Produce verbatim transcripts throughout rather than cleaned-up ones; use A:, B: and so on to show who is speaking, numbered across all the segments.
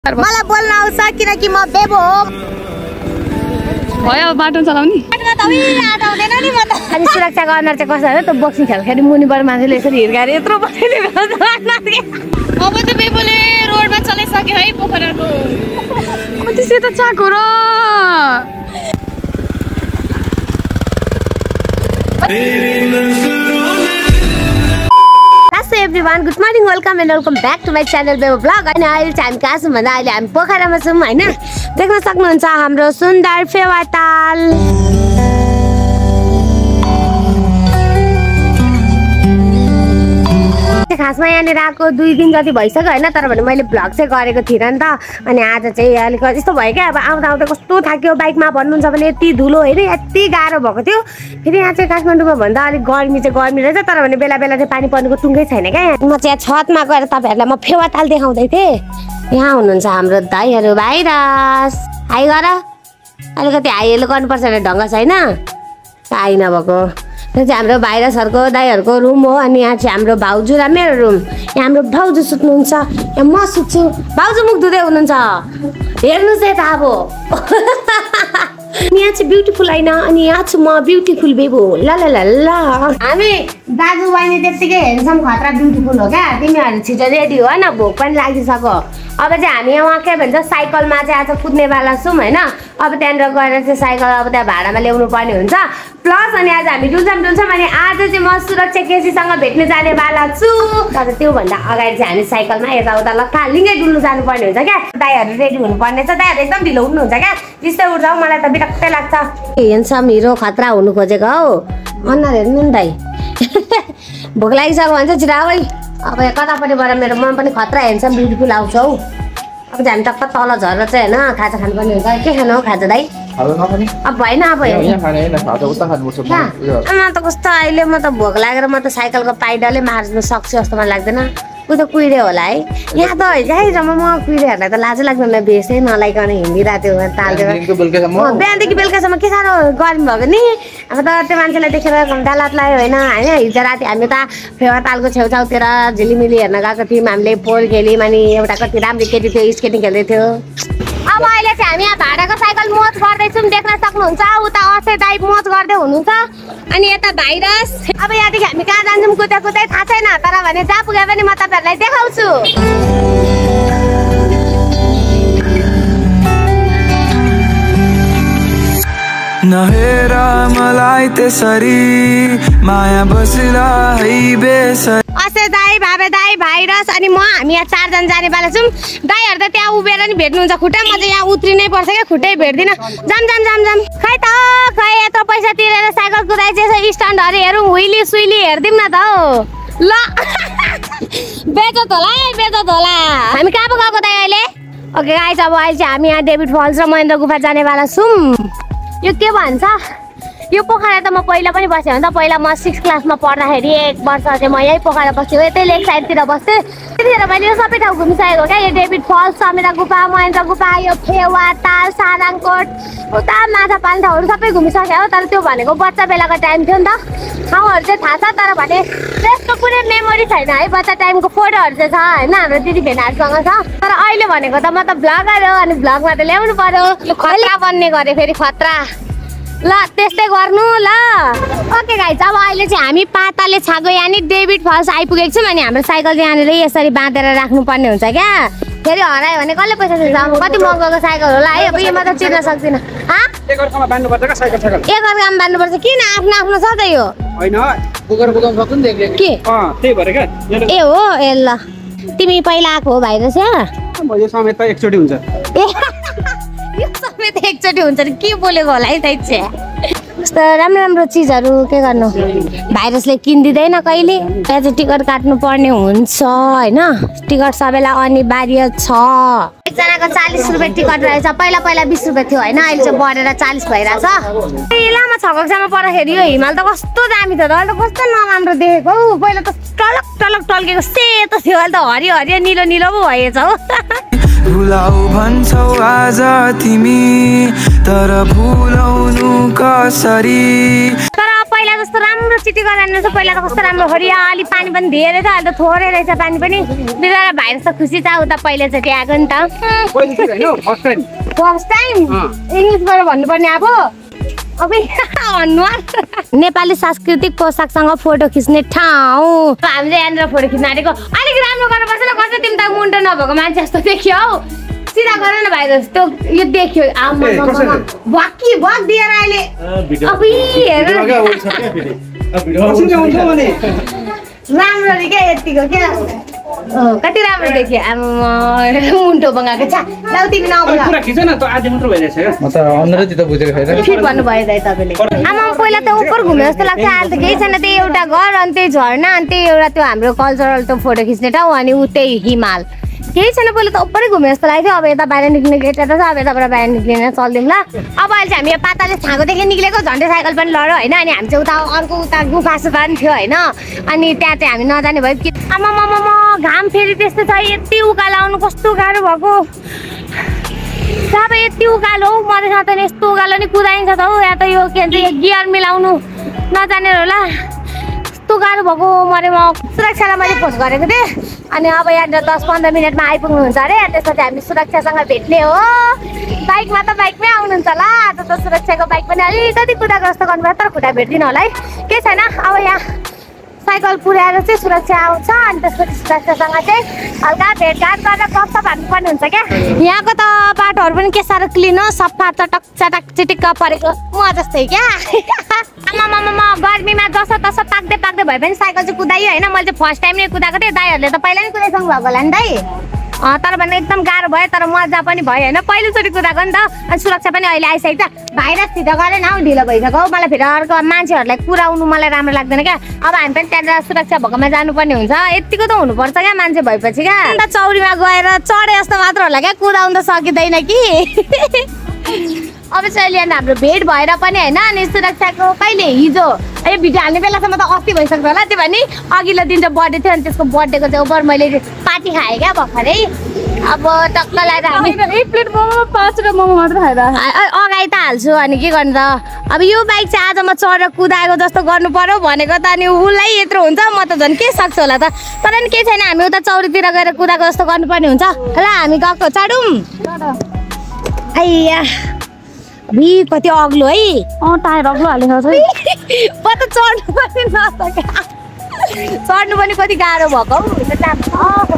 A: मलाई बोल्न आउँछ किनकि म बेबो हो।
B: भयो बाटो चलाउने
A: अनि सुरक्षा गर्न चाहिँ कसो हो त बक्सिङ खेल्दाखेरि मुनिबाट मान्छेले यसरी हिर्काएर यत्रो बसेले
B: अब त बेबोले रोडमा चलाइसक्यो है पोखराको कति सेतो चाको र
A: everyone good morning welcome and welcome back to my channel Bebo blog. अनि अहिले चाहिँ हामी कहाँ छौँ भन्दा अहिले हामी पोखरामा छौँ होइन। देख्न सक्नुहुन्छ हाम्रो सुन्दर फेवाताल। खासमा यहाँनिर आएको दुई दिन जति भइसक्यो होइन, तर भने मैले भ्लग चाहिँ गरेको थिइनँ नि त। अनि आज चाहिँ अलिक यस्तो भयो क्या, अब आउँदा आउँदा कस्तो थाक्यो बाइकमा भन्नुहुन्छ भने यति धुलो होइन यति गाह्रो भएको थियो। फेरि यहाँ चाहिँ काठमाडौँमा भन्दा अलिक गर्मी चाहिँ गर्मी रहेछ, तर भने बेला बेला चाहिँ पानी पर्नुको टुङ्गै छैन क्या। म चाहिँ छतमा गएर तपाईँहरूलाई म फेवाताल देखाउँदै थिएँ। यहाँ हुनुहुन्छ हाम्रो दाइहरू भाइरस। हाई गर, अलिकति हाइलो गर्नुपर्छ भने ढङ्ग छैन हाई नभएको। यो चाहिँ हाम्रो भाइरसहरूको दाइहरूको रुम हो। अनि यहाँ चाहिँ हाम्रो भाउजू र मेरो रुम। यहाँ हाम्रो भाउजू सुत्नुहुन्छ, यहाँ म सुत्छु, भाउजू मुख धुँदै हुनुहुन्छ। हेर्नुहोस् यता अब यहाँ चाहिँ ब्युटिफुल होइन, अनि यहाँ छु म ब्युटिफुल बेबो। ल ल ल ल हामी दाजु बहिनी त्यत्तिकै हेर्छौँ खतरा ब्युटिफुल हो क्या। तिमीहरू छिटो रेडी हो न, भोक पनि लागिसक्यो। अब चाहिँ हामी यहाँ के भन्छ साइकलमा चाहिँ आज कुद्नेवाला छौँ होइन। अब त्यहाँनिर गएर चाहिँ साइकल अब त्यहाँ भाडामा ल्याउनु पर्ने हुन्छ। प्लस अनि आज हामी डुल्छौँ डुल्छौँ अनि आज चाहिँ म सुरक्षा केसीसँग भेट्न जानेवाला छु। तर त्योभन्दा अगाडि चाहिँ हामी साइकलमा यताउता लक्कालिङ्गै डुल्नु जानुपर्ने हुन्छ क्या। दाइहरू रेडी हुनुपर्ने छ, दाइहरू एकदम ढिलो उठ्नुहुन्छ क्या। त्यस्तै उठ्छ मलाई त बिटक्कै लाग्छ। हेन्सम हिरो खतरा हुनु खोजेको हौ अनुहार हेर्नु नि दाइ। भोक लागिसक्यो भने चाहिँ छिरावै अब कतापट्टिबाट मेरो मन पनि खतरा हेन्सम ब्युटिफुल आउँछ हौ। अब चाहिँ हामी टक्क तल झरेर चाहिँ होइन खाजा खानुपर्ने हुन्छ। के खानु हौ खाजा दाइ? अब भएन अब म त कस्तो अहिले म त भोक लागेर म त साइकलको पाइडलै मार्नु सक्छु जस्तो मलाई लाग्दैन। ऊ त कुहिऱ्यो होला है यहाँ त जाइरहँ म कुहिरेहरूलाई त लाजै लाग्दैन बेसै नलाइकन हिँडिरहेको थियो तालतिर बिहानदेखि बेलुकासम्म के साह्रो गर्मी भएको नि। अब त त्यो मान्छेलाई देखेर दालात लाग्यो होइन होइन। हिजो राति हामी त फेवातालको छेउछाउतिर झिलिमिली हेर्न गएको थियौँ। हामीले पोल खेल्यौँ अनि एउटा कति राम्रो केटी थियो स्केटिङ खेल्दै थियो। अब अहिले चाहिँ हामी यहाँ भाडाको साइकल मोज गर्दैछौँ, देख्न सक्नुहुन्छ। उता असे दाइ मोज गर्दै हुनुहुन्छ अनि यता भाइरस। अब यहाँदेखि हामी कहाँ जान्छौँ कुदा कुदै थाहा छैन, तर भने जहाँ पुगे पनि म तपाईँहरूलाई देखाउँछु।
C: नहेर मलाई त्यसरी माया बसिला है बेसरी।
A: असे दाई भाबे दाई भाइरस अनि म हामी यहाँ चारजना जानेवाला छौँ। दाइहरू त त्यहाँ उभिएर नि भेट्नुहुन्छ खुट्टा, म चाहिँ यहाँ उत्रिनै पर्छ क्या, खुट्टै भेट्दिनँ। जाम जाम जाम जाम खै त खै यत्रो पैसा तिरेर साइकल कुदाइ चाहिँ स्ट्यान्डहरू हेरौँ, हुइली सुइली हेरिदिउँ न त हौ। ल बेचत होला है बेचत होला। हामी कहाँ पो गएको दाइ अहिले? ओके गाइस अब अहिले चाहिँ हामी यहाँ डेभिड फल्स र महेन्द्र गुफा जानेवाला छौँ। यो के भन्छ यो पोखरा त म पहिला पनि बसेँ भने त पहिला म सिक्स क्लासमा पढ्दाखेरि एक वर्ष चाहिँ म यही पोखरा बस्थेँ, यतै लेक साइडतिर बस्थेँ। त्यतिखेर मैले यो सबै ठाउँ घुमिसकेको क्या। यो डेभिड फल्स, समिरा गुफा, महेन्द्र गुफा, यो फेवाताल, सारङकोट, उता माछा पाल्ने ठाउँहरू सबै घुमिसकेँ हो। तर त्यो भनेको बच्चा बेलाको टाइम थियो नि त, ठाउँहरू चाहिँ थाहा छ तर भने त्यस्तो कुनै मेमोरी छैन है। बच्चा टाइमको फोटोहरू चाहिँ छ होइन, हाम्रो दिदी भेनाहरूसँग छ। तर अहिले भनेको त म त भ्लगर हो अनि भ्लगमा त ल्याउनु पर्यो। खतरा बन्ने गरेँ फेरि खतरा। ल त्यस्तै गर्नु ल। ओके गाइस अब अहिले चाहिँ हामी पाताले छागो यानि डेभिड फल्स आइपुगेको छौँ। अनि हाम्रो साइकल चाहिँ यहाँनिर यसरी बाँधेर राख्नुपर्ने हुन्छ क्या। फेरि हरायो भने कसले पैसा दिन्छ? कति महँगोको साइकल होला है। अब यो म त चिर्न सक्दिनँ। एक अर्कामा बाँध्नुपर्छ किन? आफ्नो आफ्नो छ त यो के ए हो। ए ल तिमी पहिला आएको हो भाइरस यहाँ? यो समेत एकचोटि हुन्छ नि के बोलेको होला है दाइ चाहिँ। कस्तो राम्रो राम्रो चिजहरू के गर्नु भाइरसले किनिदिँदैन कहिले। त्यहाँ चाहिँ टिकट काट्नु पर्ने हुन्छ होइन, टिकट सबैलाई अनिवार्य छ। एकजनाको चालिस रुपियाँ टिकट रहेछ, पहिला पहिला बिस रुपियाँ थियो होइन, अहिले चाहिँ बढेर चालिस भइरहेछ। लामा छ कक्षामा पर्दाखेरि यो हिमाल त कस्तो दामी थियो त, अहिले त कस्तो नराम्रो देखेको हौ। पहिला त टलक टलक टल्केको सेतो थियो, अहिले त हरियो हरियो निलो निलो पो भएछ हौ।
C: भुलाउ भन्छौ आज तिमी तर भुलाउनु कसरी?
A: तर पहिला त जस्तो राम्रो चिटी गराएन रहेछ। पहिला त कस्तो राम्रो हरियाली, पानी पनि धेरै छ, अहिले त थोरै रहेछ पानी पनि। बिचरा भाइरस त खुसी छ, उता पहिलोचोटि आएको नि त। फर्स्ट टाइम इङ्ग्लिसबाट भन्नुपर्ने अब अब अनुहार। नेपाली सांस्कृतिक पोसाकसँग फोटो खिच्ने ठाउँ। हामीले यहाँनिर फोटो खिच्न आँटेको। अलिक राम्रो गर्नुपर्छ ल, कस्तो तिमी त मुन्टो नभएको मान्छे जस्तो देखियो हौ। सिधा गर न भाइ जस्तो यो देखियो। आमा भक्की भक दिएर अहिले अब राम्ररी क्या यतिको क्या कति राम्रो देखियो। आमा मुन्टो बगाएको छ। ल तिमी नबोला
D: पुरा खिच न त, आधी मात्र भइरहेछ क्या।
C: म त अन्डरै त्यो बुझेको छैन।
A: फिट भन्नु भयो दाइ तपाईले। आमा पहिला त उपर घुमे जस्तो लाग्छ, अहिले त केही छैन। त्यही एउटा घर अनि त्यही झरना अनि त्यही एउटा त्यो हाम्रो कल्चरल त्यो फोटो खिच्ने ठाउँ अनि उतै हिमाल। केही छैन, पहिला त उपरै घुमे जस्तो लाग्थ्यो। अब यता बाहिर निक्लिने गेट यता छ, अब यताबाट बाहिर निक्लिन चल्दिउँ ल। अब अहिले चाहिँ हामी यो पाताले छाँगोदेखि निक्लेको, झन्डै साइकल पनि लड्यो होइन। अनि हामी चाहिँ उता अर्को उता गुफा सुफा पनि थियो होइन। अनि त्यहाँ चाहिँ हामी नजाने भयो कि आमा मामा घाम फेरि त्यस्तो छ। यति उकालो आउनु कस्तो गाह्रो भएको। अब यति उकालो हौ, मधेसमा त यस्तो उकालो नि कुदाइन्छ त हौ। या त यो के भन्छ यो गियर मिलाउनु नजाने होला, कस्तो गाह्रो भएको। मरे म सुरक्षालाई मैले फोन गरेको थिएँ। अनि अब यहाँनिर दस पन्ध्र मिनटमा आइपुग्नुहुन्छ अरे। त्यसपछि हामी सुरक्षासँग भेट्ने हो। बाइकमा त बाइकमै आउनुहुन्छ होला। आज त सुरक्षाको बाइक पनि अलिकति कुदाग्रस्त गर्नुभयो, तर खुट्टा भेट्दिनँ होला है। केही छैन, अब यहाँ साइकल पुर्याएर चाहिँ सुरक्षा आउँछ। अनि त्यसपछि सुरक्षासँग चाहिँ हल्का भेटघाट गरेर गफसफ हान्नुपर्ने हुन्छ क्या। यहाँको त बाटोहरू पनि के साह्रो क्लिन हो, सफा चटक चटक चिटिक्क परेको म जस्तै क्या। आमामामा गर्मीमा जसो तसो पाक्दै पाक्दै भए पनि साइकल चाहिँ कुदाइयो होइन। मैले चाहिँ फर्स्ट टाइम नै कुदाएको थिएँ। दाइहरूले त पहिला नै कुदाइसक्नु भएको होला नि दाइ। तर भने एकदम गाह्रो भयो, तर मजा पनि भयो होइन। पहिलोचोटि कुदाएको नि त। अनि सुरक्षा पनि अहिले आइसकेको छ। भाइरस छिटो गरेन हौ, ढिलो भइसक्यो हौ। मलाई फेरि अर्को मान्छेहरूलाई कुराउनु मलाई राम्रो लाग्दैन क्या। अब हामी पनि त्यहाँनिर सुरक्षा भएकोमा जानुपर्ने हुन्छ। यतिको त हुनुपर्छ क्या मान्छे भएपछि क्या। अन्त चौरीमा गएर चढे जस्तो मात्र होला क्या, कुदाउनु त सकिँदैन कि। अब चाहिँ अहिले हाम्रो भेट भएर पनि होइन। अनि सुरक्षाको कहिले हिजो यो भिडियो हाल्ने बेलासम्म त अस्ति भइसक्यो होला। त्यो भने अघिल्लो दिन चाहिँ बर्थडे थियो। अनि त्यसको बर्थडेको चाहिँ ओभर मैले पार्टी खाएँ क्या भर्खरै। अब टक्क लगाएर हामी
B: एक प्लेट मोमो पाँचवटा मोमो मात्र खाएर
A: अगाडि त हाल्छु। अनि के गर्नु त, अब यो बाइक चाहिँ आज म चढेर कुदाएको जस्तो गर्नु पर्यो भनेको त। अनि उसलाई यत्रो हुन्छ, म त झन् के सक्छु होला त। तर नि केही छैन, हामी उता चौरीतिर गएर कुदाएको जस्तो गर्नुपर्ने हुन्छ। ल हामी गएको चढौँ। आइया भि कति अग्लो है।
B: अँ टायर अग्लो हालेको छ।
A: म त चढ्नु पनि नसक्यो। चढ्नु पनि कति गाह्रो भएको हौ।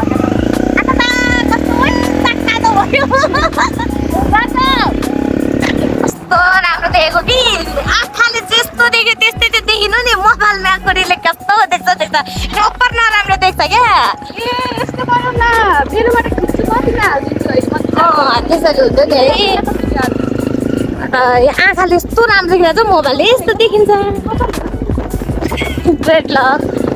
A: कस्तो राम्रो देखेको कि आँखाले जस्तो देख्यो त्यस्तै चाहिँ देखिनु नि। मोबाइलमा कोरीले कस्तो देख्छ देख्छ अप्पर नराम्रो देख्छ क्या।
B: यस्तो गरौँ न, मेरोबाट खिच्छु कति हालिदिन्छु है।
A: त्यसरी हुन्छ नि है। आँखाले यस्तो राम्रो देखिन्छ चाहिँ मोबाइलले यस्तो देखिन्छ। ब्रेड लक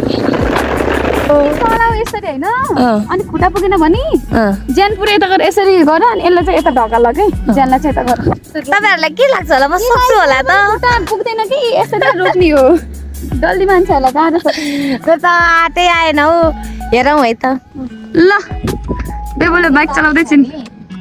B: यसरी होइन। अनि खुट्टा पुगेन भने ज्यान पुरै यता गरेर यसरी गर। अनि यसलाई चाहिँ यता ढका लग है, ज्यानलाई चाहिँ यता गर।
A: तपाईँहरूलाई के लाग्छ होला, म सक्छु होला त।
B: खुट्टा पुग्दैन कि यसरी रोक्ने हो। जल्दी मान्छेहरूलाई गाह्रो छ।
A: त्यो त आँटै आएन हौ। हेरौँ है त।
B: ल बेबुले बाइक चलाउँदैछ नि।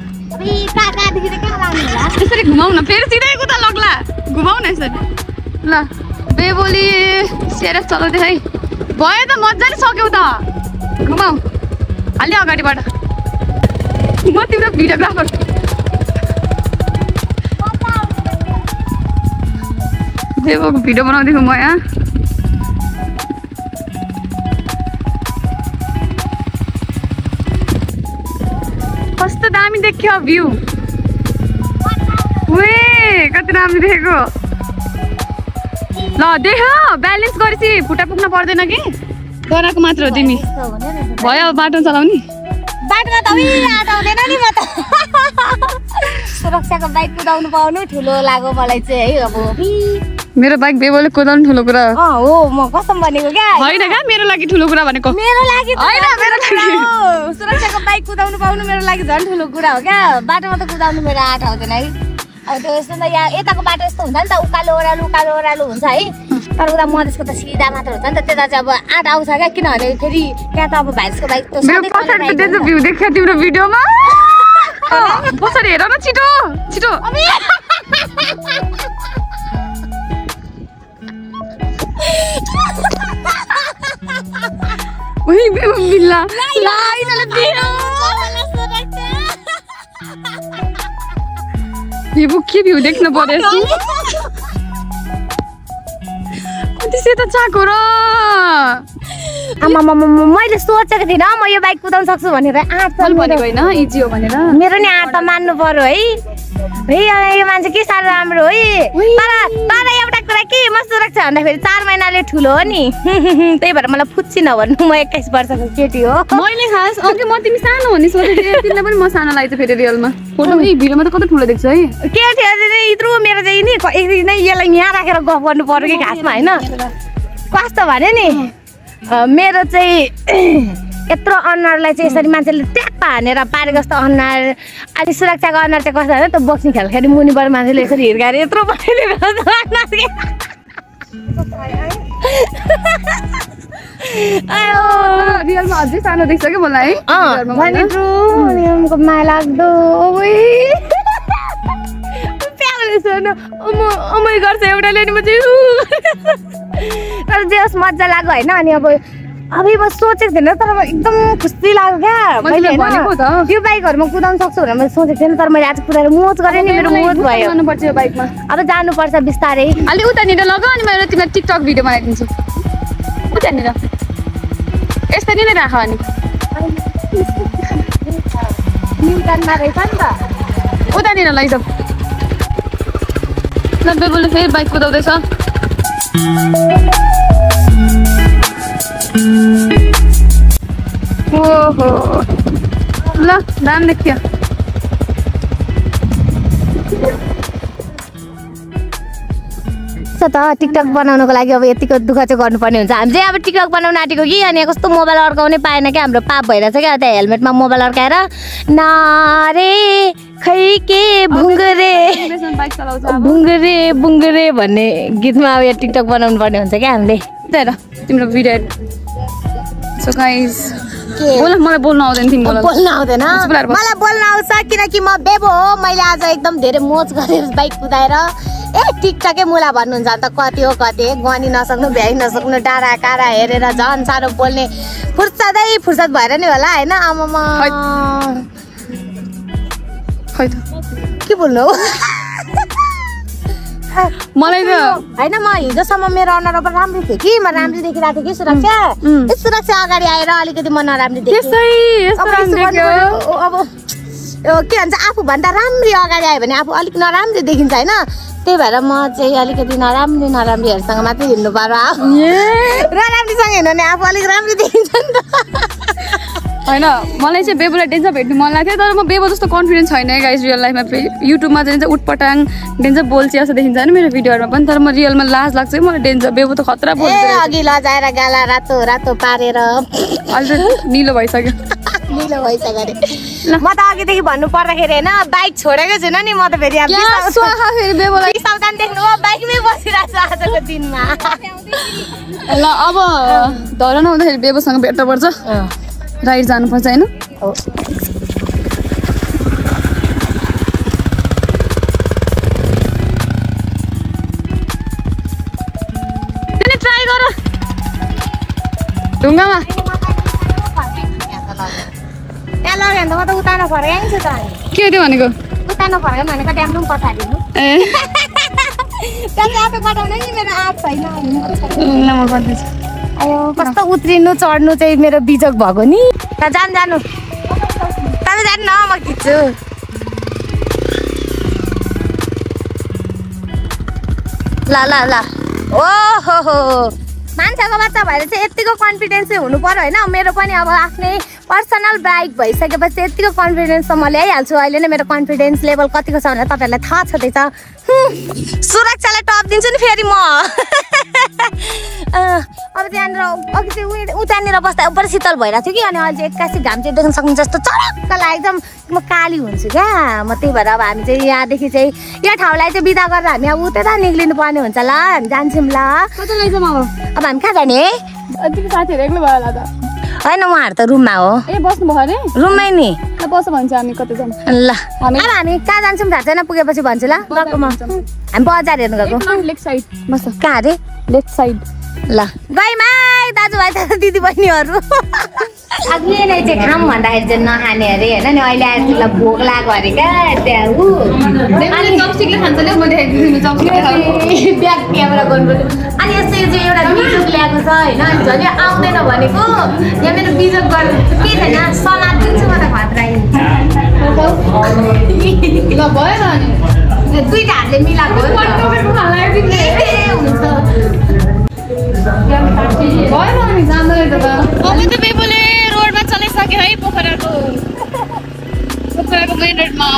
B: यसरी घुमाउ न, फेरि सिधै कुदा लग्ला। घुमाउ न यसरी। ल बेबोली सेरेस चलाउँदै है। भयो त मजाले सक्यौ त। घुमाउ अलि अगाडिबाट। म तिम्रो भिडियोग्राफर। बेबोको भिडियो बनाउँदैछु म यहाँ। कस्तो दामी देख्यो भ्यू। वे कति राम्रो देखेको। ल देख ब्यालेन्स गरेपछि खुट्टा पुग्न पर्दैन कि। गराएको मात्र हो तिमी। भयो बाटो चलाउने।
A: बाटोमा त आँट आउँदैन नि। म त सुरक्षाको बाइक कुदाउनु पाउनु ठुलो लाग्यो मलाई चाहिँ है। अब
B: मेरो बाइक बेबोले कुदाउनु ठुलो कुरा
A: हो। म कसम भनेको क्या,
B: होइन क्या मेरो लागि ठुलो कुरा भनेको।
A: मेरो लागि
B: होइन मेरो लागि
A: सुरक्षाको बाइक कुदाउनु पाउनु मेरो लागि झन् ठुलो कुरा हो क्या। बाटोमा त कुदाउनु मेरो आँट आउँदैन है। अब त्यो यस्तो त यहाँ यताको बाटो यस्तो हुन्छ नि त, उकालो ओह्रालो उकालो ओह्रालो हुन्छ है। तर उता मधेसको त सिधा मात्र हुन्छ नि त। त्यता चाहिँ अब आँट आउँछ क्या। किनभने फेरि त्यहाँ त अब भाइसको बाइक त
B: भ्यू देख्यो तिम्रो भिडियोमा। कसरी हेर न छिटो छिटो। ओइ बिल्ला ला इनले दियो बेबु के भ्यू देख्न पर्यो कति सेता चाको र
A: आमा मामा मैले सोचेको थिइनँ म यो बाइक कुदाउन सक्छु भनेर आँट
B: चल भनेको हैन इजी हो भनेर
A: मेरो नि आँट त मान्नु पर्यो है है यो मान्छे के साह्रो राम्रो है तर तर एउटा कुरा के म सुरक्षा भन्दाखेरि चार महिनाले ठुलो हो नि त्यही भएर मलाई फुच्ची नभन्नु म एक्काइस वर्षको केटी हो
B: मैले खास अघि म तिमी सानो भन्ने सोचेको तिमीलाई पनि म सानो लाग्छ फेरि रियलमा फोटोमा ए भिडियोमा त कति ठुलो देख्छ है
A: के थियो यत्रो मेरो चाहिँ नि एकदिन नै यसलाई यहाँ राखेर गफ गर्नु पर्यो कि घाँसमा होइन कस्तो भने नि मेरो चाहिँ यत्रो अनुहारलाई चाहिँ यसरी मान्छेले ट्याप्प हानेर पारेको जस्तो अनुहार अलि सुरक्षाको अनुहार चाहिँ कस्तो होइन त्यो बोक्ने खेल्दाखेरि मुनिबाट मान्छेले यसरी हिर्काएर यत्रो बनाइदिनु
B: रियलमा अझै सानो देख्छ कि मलाई
A: है माया लाग्दो अमै गर्छ एउटाले नि म चाहिँ तर जे होस् मजा लाग्यो होइन अनि अब अब म सोचेको थिएन तर एकदम खुसी लाग्यो क्या मैले यो बाइकहरूमा कुदाउन सक्छु भनेर मैले सोचेको थिएन तर मैले आज कुदाएर मोज गरेँ नि मेरो मोज भयो
B: जानुपर्छ यो बाइकमा
A: अब जानुपर्छ बिस्तारै
B: अलि उतानिर लग अनि मैले तिमीलाई टिकटक भिडियो बनाइदिन्छु उतानिर यसरी नै राख अनि
A: न्युटनमा रहेछ नि त
B: उतानिर लैजाऊ ल बेबुले फेरि बाइक कुदाउँदैछ ओहो ल दाम देखियो
A: त टिकटक बनाउनको लागि अब यतिको दुःख चाहिँ गर्नुपर्ने हुन्छ हामी चाहिँ अब टिकटक बनाउन आँटेको कि अनि कस्तो मोबाइल अड्काउनै पाएन क्या हाम्रो पाप भइरहेछ क्या त्यहाँ हेलमेटमा मोबाइल अड्काएर नारे खै के भुङ्गरे भुङ्गरे बुङ्गरे भन्ने गीतमा अब यहाँ टिकटक बनाउनु पर्ने हुन्छ क्या हामीले
B: त्यही त तिम्रो भिडियो सो गाइस बोल मलाई बोल्न आउँदैन तिमी बोल
A: बोल्न आउँदैन मलाई बोल्न आउँछ किनकि म बेबो हो मैले आज एकदम धेरै मोज गरेर बाइक कुदाएर ए टिकटकै मुला भन्नुहुन्छ अन्त कति हो कति गनी नसक्नु भ्याइ नसक्नु डाँडा काँडा हेरेर झन् साह्रो बोल्ने फुर्सदै फुर्सद भएर नि होला होइन आमामा
B: खै त
A: के बोल्नु हो
B: मलाई त
A: होइन म हिजोसम्म मेरो अनुहार अब राम्रो थियो कि म राम्रो देखिरहेको थिएँ कि सुरक्षा सुरक्षा अगाडि आएर अलिकति म नराम्रो देखेँ अब के भन्छ आफूभन्दा राम्री अगाडि आयो भने आफू अलिक नराम्रो देखिन्छ होइन त्यही भएर म चाहिँ अलिकति नराम्रो नराम्रीहरूसँग मात्रै हिँड्नु पर्यो नराम्रीसँग हिँड्नु भने आफू अलिक राम्रो देखिन्छ नि त
B: होइन मलाई चाहिँ बेबुलाई डेन्जर भेट्नु मन लाग्थ्यो तर म बेबो जस्तो कन्फिडेन्स छैन गाइस रियल लाइफमा युट्युबमा चाहिँ उटपटाङ डेन्जर बोल्छ जस्तो देखिन्छ होइन मेरो भिडियोहरूमा पनि तर म रियलमा लाज लाग्छ कि मलाई डेन्जर बेबो त खतरा बोल्छ
A: अघि लजाएर गाला रातो रातो पारेर
B: अहिले निलो भइसक्यो
A: निलो भइसक्यो अरे म त अघिदेखि भन्नु पर्दाखेरि होइन बाइक छोडेकै छैन नि म त फेरि
B: फेरि बेबोलाई
A: सावधान देख्नु हो बाइकमै बसिरहेको छु आजको दिनमा
B: ल अब धर नहुँदाखेरि बेबोसँग भेट्न पर्छ राइड जानुपर्छ होइन तिमी ट्राई गर ढुङ्गामा
A: त्यहाँ लग्यो भने त म त उता नफर्काइ छु त
B: के त्यो भनेको
A: उता नफर्काइ भनेको ड्याम्नु पनि पछाडिनु
B: ए
A: त्यहाँ चाहिँ आफै कटाउनु नि मेरो आँट छैन
B: ल म गर्दैछु
A: अयो कस्तो उत्रिनु चढ्नु चाहिँ मेरो बिजोक भएको नि त जानु जानु तपाईँ जानु न म खिच्छु ल ल ल ओहो हो मान्छेको बच्चा भएर चाहिँ यतिको कन्फिडेन्स चाहिँ हुनु पर्यो होइन मेरो पनि अब आफ्नै पर्सनल बाइक भइसकेपछि यतिको कन्फिडेन्स त म ल्याइहाल्छु अहिले नै मेरो कन्फिडेन्स लेभल कतिको छ भनेर तपाईँहरूलाई थाहा छँदैछ सुरक्षालाई टप दिन्छु नि फेरि म अब त्यहाँनिर अघि चाहिँ उतानिर बस्दा उपर शीतल भइरहेको थियो कि अनि अहिले चाहिँ एक्कासी घाम चाहिँ देख्न सक्नु जस्तो चडक्क लाग्यो एकदम म काली हुन्छु क्या म त्यही भएर अब हामी चाहिँ यहाँदेखि चाहिँ यो ठाउँलाई चाहिँ बिदा गरेर हामी अब उतै त निक्लिनु पर्ने हुन्छ ल हामी जान्छौँ ल
B: कता लैजाउँ अब
A: अब हामी कहाँ जाने
B: तिमी साथीहरू एक्लै भयो होला त
A: होइन उहाँहरू त रुममा हो
B: ए बस्नु भयो अरे
A: रुममै नि
B: ल बस भन्छ हामी कता जाऊँ
A: ल अब हामी कहाँ जान्छौँ थाहा छैन पुगेपछि भन्छु ल गएको म हामी बजार हेर्नु गएको
B: लेफ्ट साइड बस
A: कहाँ अरे
B: लेफ्ट साइड
A: ल गइमाई दाजुभाइ तथा दिदीबहिनीहरू अघि नै चाहिँ खाऊँ भन्दाखेरि चाहिँ नखाने अरे होइन नि अहिले आएर त्यसलाई भोक लाग्यो अरे क्या त्यहाँ ऊ
B: अनि चपस्टिकले खान्छ नि म देखाइदिन्छु चपस्टिक
A: ब्याग क्यामेरा गर्नुपर्छ अनि यस्तो यो चाहिँ एउटा बिजोक ल्याएको छ होइन अनि झन् आउँदैन भनेको यहाँ मेरो बिजोक गर्नु के छैन सलाद दिन्छु म त खतरा
B: ल भयो अनि
A: दुईटा हातले मिलाएको हो हुन्छ
B: भयो अनि जाँदैन त अब त बेबोले रोडमा चलाइसक्यो है पोखराको पोखराको मेन रोडमा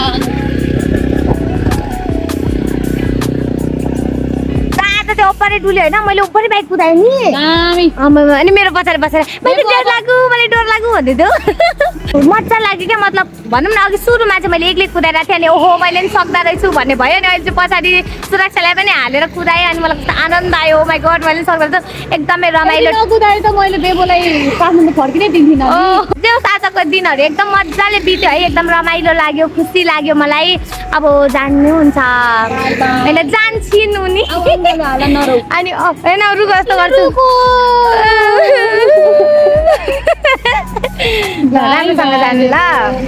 A: त्यो ओपरै डुल्यो होइन मैले ओपरै बाइक कुदाएँ नि अनि मेरो पछाडि बसेर मैले डर लाग्यो मैले डर लाग्यो भन्दै थियो मजा लाग्यो क्या मतलब भनौँ न अघि सुरुमा चाहिँ मैले एक्लै कुदाइरहेको थिएँ अनि ओहो मैले पनि सक्दा रहेछु भन्ने भयो अनि अहिले चाहिँ पछाडि सुरक्षालाई पनि हालेर कुदाएँ अनि मलाई कस्तो आनन्द आयो माई गड मैले सक्दा रहेछु एकदमै रमाइलो
B: कुदाएर त मैले बेबोलाई काठमाडौँ फर्किनै दिन्थिनँ
A: त्यो आजको दिनहरू एकदम मजाले बित्यो है एकदम रमाइलो लाग्यो खुसी लाग्यो मलाई अब जान्नु हुन्छ मैले जान्छु नि अनि होइन रुको जस्तो गर्छु राम्रोसँग जानु ल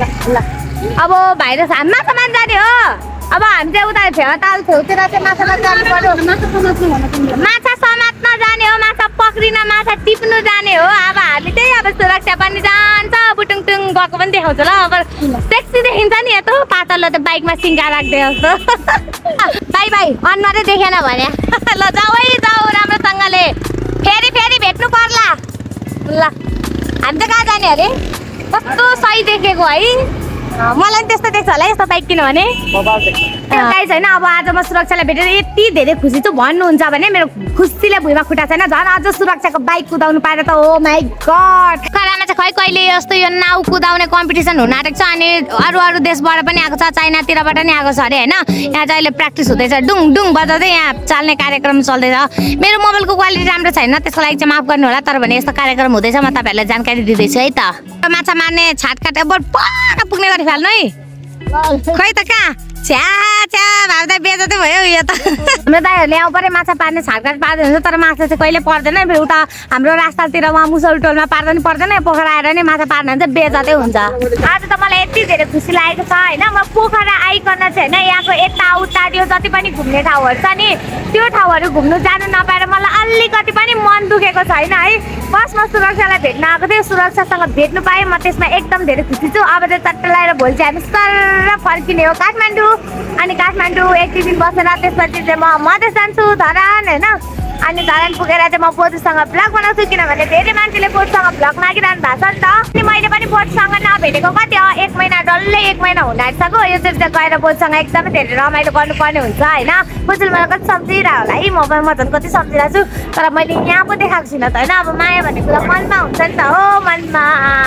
A: अब भाइरस हामी माछा मार्न जाने हो अब हामी चाहिँ उता फेवाताल छेउतिर चाहिँ माछा मार्न जानु पर्यो माछा समात्न जाने हो माछा पक्रिन माछा टिप्नु जाने हो अब हामी चाहिँ अब सुरक्षा पनि जान्छ बुटुङटुङ गएको पनि देखाउँछ ल अब सेक्सी देखिन्छ नि यत्रो पातलो त बाइकमा सिङ्गा राख्दै जस्तो बाई बाई अनुहारै देखेन भने ल जाऊ है जाऊ राम्रोसँगले फेरि फेरि भेट्नु पर्ला ल हामी चाहिँ कहाँ जाने अरे कस्तो सही देखेको है मलाई पनि त्यस्तो देख्छ होला यस्तो बाइक किनभने गाई छैन अब आज म सुरक्षालाई भेटेर यति धेरै खुसी छु भन्नुहुन्छ भने मेरो खुसीले भुइँमा खुट्टा छैन झन् अझ सुरक्षाको बाइक कुदाउनु पाएर त हो माई गड करामा चाहिँ खै कहिले यस्तो यो नाउ कुदाउने कम्पिटिसन हुन आँटेको छ अनि अरू अरू देशबाट पनि आएको छ चाइनातिरबाट नि आएको छ अरे होइन यहाँ चाहिँ अहिले प्र्याक्टिस हुँदैछ डुङ डुङ बजाउँदै यहाँ चाल्ने कार्यक्रम चल्दैछ मेरो मोबाइलको क्वालिटी राम्रो छैन त्यसको लागि चाहिँ माफ गर्नु होला तर भने यस्तो कार्यक्रम हुँदैछ म तपाईँहरूलाई जानकारी दिँदैछु है त माछा मार्ने छाटकाट पर पुग्ने गरी फाल्नु है खै त कहाँ छ्या छ्या भाउ त बेजतै भयो यो त हाम्रो दाइहरूले यहाँ परे माछा पार्ने छाटकाट पार्दै हुन्छ तर माछा चाहिँ कहिले पर्दैन फेरि उता हाम्रो रास्तातिर उहाँ मुसल टोलमा पार्दा नि पर्दैन पोखरा आएर नै माछा पार्न चाहिँ बेजतै हुन्छ आज त मलाई यति धेरै खुसी लागेको छ होइन म पोखरा आइकन चाहिँ होइन यहाँको यताउता त्यो जति पनि घुम्ने ठाउँहरू छ नि त्यो ठाउँहरू घुम्नु जानु नपाएर मलाई अलिकति पनि मन दुखेको छैन है फर्स्टमा सुरक्षालाई भेट्न आएको थिएँ सुरक्षासँग भेट्नु पाएँ म त्यसमा एकदम धेरै खुसी छु अब चाहिँ चट्ट लगाएर भोलि चाहिँ हामी सरर फर्किने हो काठमाडौँ अनि काठमाडौँ एक दुई दिन बसेर त्यसपछि चाहिँ म मधेस जान्छु धरान होइन अनि धरान पुगेर चाहिँ म बोजूसँग भ्लग बनाउँछु किनभने धेरै मान्छेले बोजूसँग भ्लग मागिरहनु भएको छ नि त अनि मैले पनि बोजूसँग नभेटेको कति हो एक महिना डल्लै एक महिना हुन आँटिसक्यो यो चाहिँ गएर बोजूसँग एकदमै धेरै रमाइलो गर्नुपर्ने हुन्छ होइन बोजूले मलाई कति सम्झिरहेको होला है म म झन् कति सम्झिरहेको छु तर मैले यहाँ पो देखाएको छुइनँ त होइन अब माया भन्ने कुरा मनमा हुन्छ नि त हो मनमा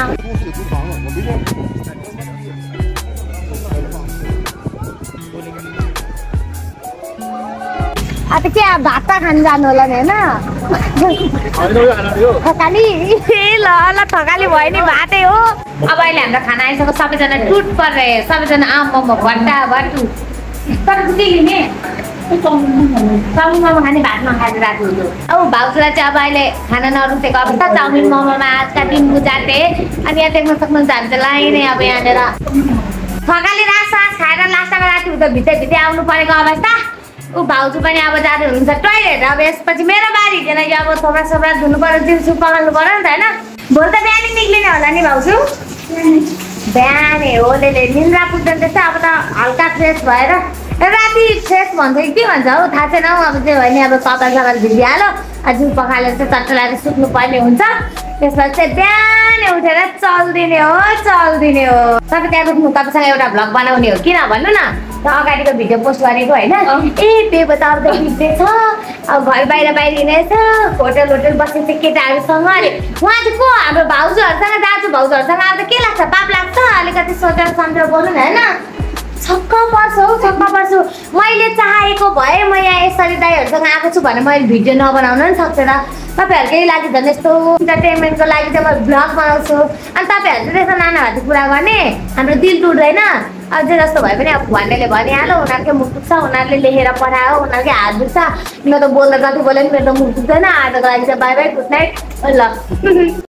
A: अब के भात खान जानु होला नि होइन थकाली ल ल थकाली भयो नि भातै हो अब अहिले हाम्रो खाना आइसक्यो सबैजना टुट परे सबैजना आम मोमो भट्टा भट्टु तर के लिने चाउमिन मोमो खाने भात नखाएर राति हुँदो अब भाउजूलाई चाहिँ अब अहिले खाना नरुचेको अवस्था चाउमिन मोमोमा आजका दिन बुझाते अनि यहाँ देख्न सक्नुहुन्छ हामी चाहिँ लाइनै अब यहाँनिर थकाली रास खाएर लास्टमा राति हुँदो भित्रै भित्रै आउनु परेको अवस्था ऊ भाउजू पनि अब जाँदै हुनुहुन्छ टोइलेट अब यसपछि मेरो बारी किनकि अब थोप्रा सोप्रा धुनु पर्यो जिउसु पगाल्नु पर्यो नि त होइन भोलि त बिहानै निक्लिने होला नि भाउजू बिहानै हो ले निन्द्रा पुग्दैन त्यस्तै अब त हल्का फ्रेस भएर राति फ्रेस भन्छ कि के भन्छ हौ थाहा छैन हौ अब चाहिँ भयो नि अब सकाल सकाल भिडिहाल्यो जिउ पखालेर चाहिँ चट्ट लगाएर सुत्नु पर्ने हुन्छ त्यसपछि चाहिँ बिहानै उठेर चल्दिने हो चल्दिने हो तपाईँ त्यहाँ रुख्नु तपाईँसँग एउटा भ्लग बनाउने हो किन भन्नु न अगाडिको भिडियो पोस्ट गरेको होइन ए बेबो त अब त बिग्रेछ अब घर बाहिर बाहिर हिँडेछ होटल होटल बसेछ केटाहरूसँग अरे उहाँ चाहिँ को हाम्रो भाउजूहरूसँग दाजु भाउजूहरूसँग अब त के लाग्छ पाप लाग्छ अलिकति सोचेर सम्झेर बोल्नु न होइन छक्क पर्छु हौ छक्क पर्छु मैले चाहेको भए म यहाँ यसरी दाइहरूसँग आएको छु भने मैले भिडियो नबनाउन नि सक्थेँ र तपाईँहरूकै लागि झन् यस्तो इन्टरटेनमेन्टको लागि चाहिँ म भ्लग बनाउँछु अनि तपाईँहरू चाहिँ त्यस्तो नाना भाती कुरा गर्ने हाम्रो दिल टुट्दैन अझै जस्तो भए पनि अब भन्नेले भनिहाल्यो उनीहरूकै मुख दुख्छ उनीहरूले लेखेर पठायो उनीहरूकै हात दुख्छ म त बोल्दा जति बोले पनि मेरो त मुख दुख्दैन आजको लागि चाहिँ बाई बाई गुड नाइट ल